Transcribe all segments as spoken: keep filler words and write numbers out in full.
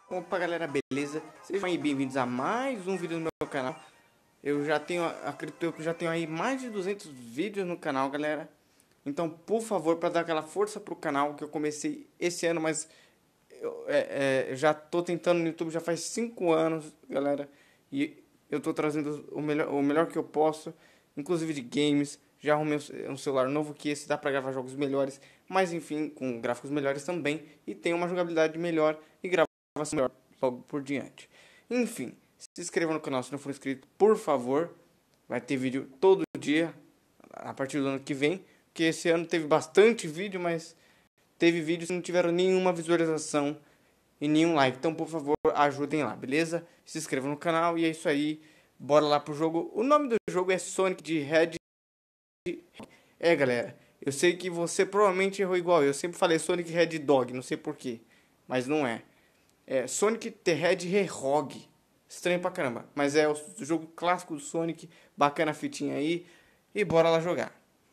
Opa galera, beleza? Sejam aí bem-vindos a mais um vídeo no meu canal. Eu já tenho, acredito que eu já tenho aí mais de duzentos vídeos no canal, galera. Então, por favor, para dar aquela força pro canal que eu comecei esse ano, mas eu, é, é, eu já tô tentando no YouTube já faz cinco anos, galera. E eu tô trazendo o melhor, o melhor que eu posso, inclusive de games. Já arrumei um celular novo que esse dá para gravar jogos melhores, mas enfim, com gráficos melhores também. E tem uma jogabilidade melhor e gravar melhor logo por diante. Enfim, se inscreva no canal se não for inscrito, por favor. Vai ter vídeo todo dia a partir do ano que vem, porque esse ano teve bastante vídeo, mas teve vídeos que não tiveram nenhuma visualização e nenhum like. Então, por favor, ajudem lá, beleza? Se inscreva no canal e é isso aí. Bora lá pro jogo. O nome do jogo é Sonic the Hedgehog. É, galera, eu sei que você provavelmente errou igual eu. Eu sempre falei Sonic Hedgehog, não sei porquê, mas não é. É Sonic the Hedgehog. Estranho pra caramba. Mas é o jogo clássico do Sonic. Bacana a fitinha aí. E bora lá jogar.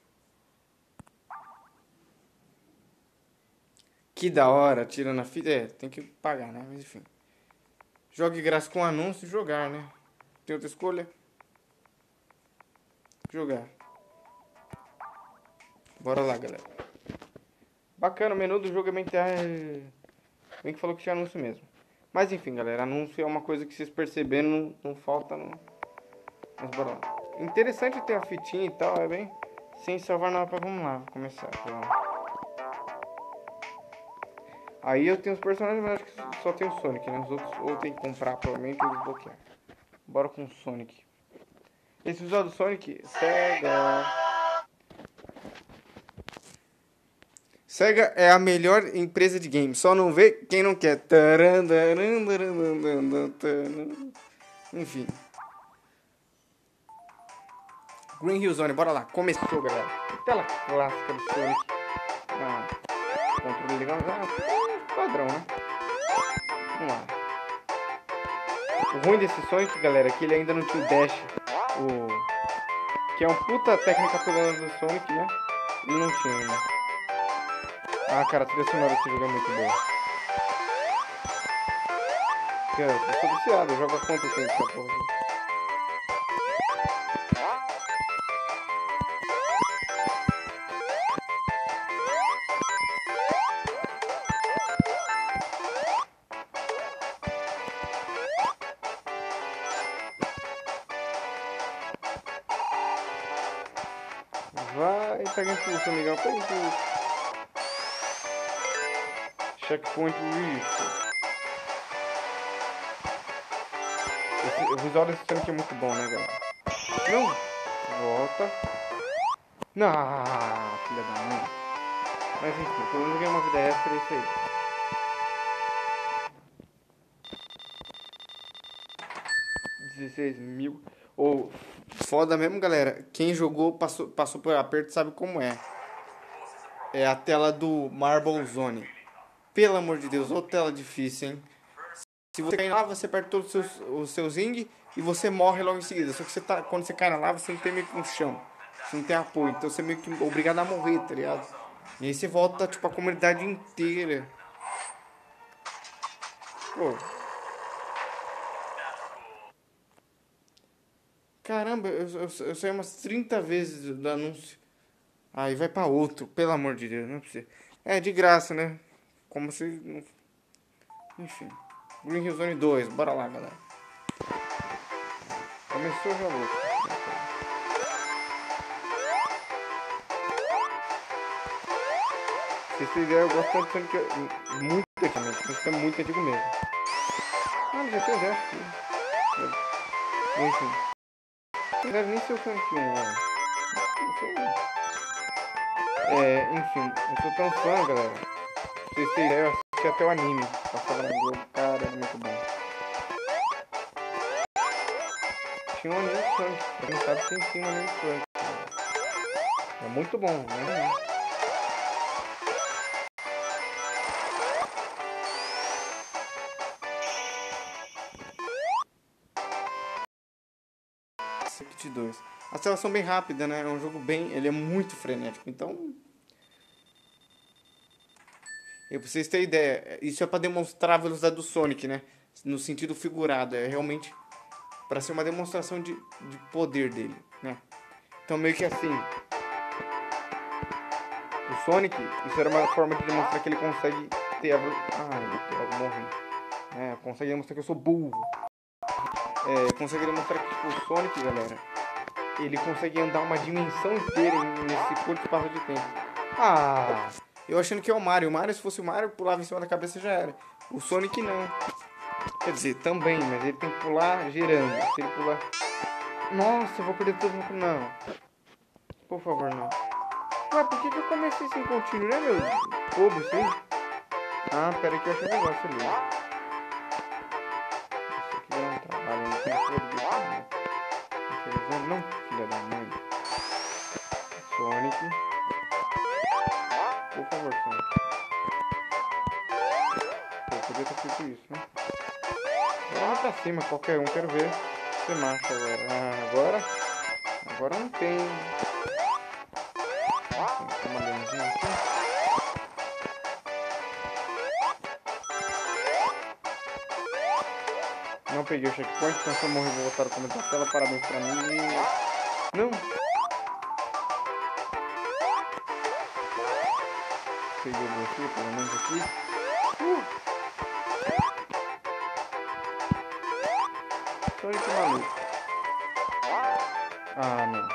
Que da hora, tirando a fita. É, tem que pagar, né? Mas enfim. Jogue grátis com anúncio e jogar, né? Tem outra escolha? Jogar. Bora lá, galera. Bacana, o menu do jogo é bem... Bem que falou que tinha anúncio mesmo. Mas enfim, galera, anúncio é uma coisa que vocês perceberam, não, não falta não. Mas bora lá. Interessante ter a fitinha e tal, é bem... Sem salvar nada pra... Vamos lá, vou começar. Vamos. Aí eu tenho os personagens, mas acho que só tem o Sonic, né? Os outros ou tem que comprar, provavelmente, ou desbloquear. Bora com o Sonic. Esse visual do Sonic, Sega... Sega é a melhor empresa de games. Só não vê quem não quer. Enfim. Green Hill Zone, bora lá. Começou, galera. Tela clássica do Sonic. Ah, controle legal. Ah, padrão, né? Vamos lá. O ruim desse Sonic, galera, é que ele ainda não tinha o dash. O... Que é uma puta técnica pegando do Sonic, né? Ele não tinha ainda. Ah, cara, a trilha sonora desse jogo é muito boa. Cara, eu sou viciado, eu jogo há quanto tempo essa porra? Vai, pega impulso, amigão, pega impulso. Checkpoint reached. Esse, o visual desse Sonic é muito bom, né, galera? Não! Volta. Não, filha da mãe. Mas enfim, pelo menos ganhei uma vida extra e isso aí. dezesseis mil. Ou, oh, foda mesmo, galera. Quem jogou, passou, passou por aperto, sabe como é. É a tela do Marble Zone. Pelo amor de Deus, outra tela difícil, hein? Se você cair lá, você perde todos os seus, os seus zing e você morre logo em seguida. Só que você tá, quando você cai na lava, você não tem meio que um chão. Você não tem apoio. Então você é meio que obrigado a morrer, tá ligado? E aí você volta, tipo, a comunidade inteira. Pô. Caramba, eu, eu, eu saí umas trinta vezes do anúncio. Aí vai pra outro, pelo amor de Deus, não precisa. É de graça, né? Como se... Enfim. Green Hill Zone dois, bora lá, galera. Começou já louco. Se vocês ideia, eu gosto tanto de Sonic muito antigamente, mas é muito antigo mesmo. Ah, já tem exército. Enfim. Não deve nem ser o Sonic um, né? Não sei. É, enfim, eu sou tão fã, galera. Se vocês terem ideia, eu assisti até o anime. Passava na Globo, cara, é muito bom. Tinha um anime de Sonic. Pra quem sabe, tem sim um anime de Sonic. É muito bom, né? Sonic dois. As telas são bem rápidas, né? É um jogo bem... Ele é muito frenético, então... E pra vocês terem ideia, isso é pra demonstrar a velocidade do Sonic, né? No sentido figurado, é realmente pra ser uma demonstração de, de poder dele, né? Então meio que assim, o Sonic, isso era uma forma de demonstrar que ele consegue ter a... Ai, eu morri. É, consegue demonstrar que eu sou burro. É, consegue demonstrar que tipo, o Sonic, galera, ele consegue andar uma dimensão inteira nesse curto espaço de tempo. Ah, eu achando que é o Mario. O Mario, se fosse o Mario, pulava em cima da cabeça já era. O Sonic não. Quer dizer, também, mas ele tem que pular girando. Se ele pular... Nossa, eu vou perder todo mundo. Não. Por favor, não. Ué, por que, que eu comecei sem contínuo, né, meu? Bobo isso aí. Ah, pera aí que eu achei um negócio ali. Isso aqui é um trabalho, não tem cor do né? Infelizmente, não, filha da mãe. Sonic. Por favor, Sonic. Eu podia ter feito isso, né? Agora vai pra cima, qualquer um, quero ver você macho agora. Ah, agora? Agora não tem. Tem uma lenzinha aqui. Não peguei o checkpoint, então se eu morrer vou voltar a comentar a tela. Parabéns pra mim. Não! Peguei o aqui, pelo menos aqui. Uh! Só esse maluco. Ah, não.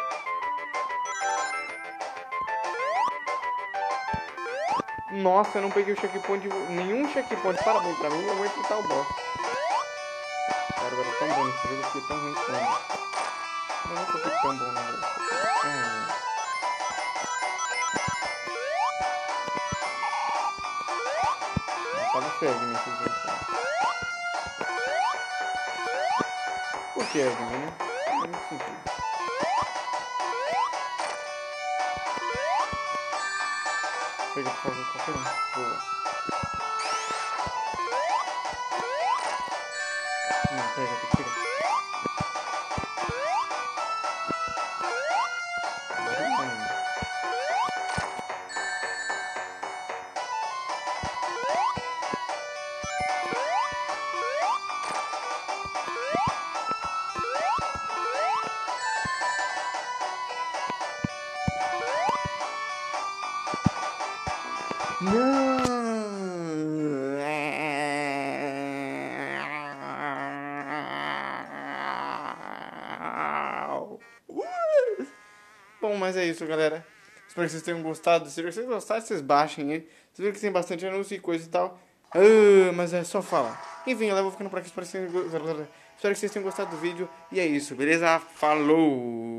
Nossa, eu não peguei o checkpoint. Nenhum checkpoint. Parabéns pra mim, eu vou enfrentar o boss. Cara, agora é tão bom nesse jogo aqui, é tão ruim quanto. Eu nunca fui tão bom na verdade. Ah, eu tava cego nesse jogo. Por que, Edmund, né? Não tem muito sentido. Pega pra fazer qualquer um. Boa. Não, pega, tem que tirar. Não! Bom, mas é isso, galera. Espero que vocês tenham gostado. Se vocês gostaram, vocês baixem aí. Vocês viram que tem bastante anúncio e coisa e tal. Ah, mas é só falar. Enfim, galera, eu vou ficando por aqui. Espero que vocês tenham gostado do vídeo. E é isso, beleza? Falou!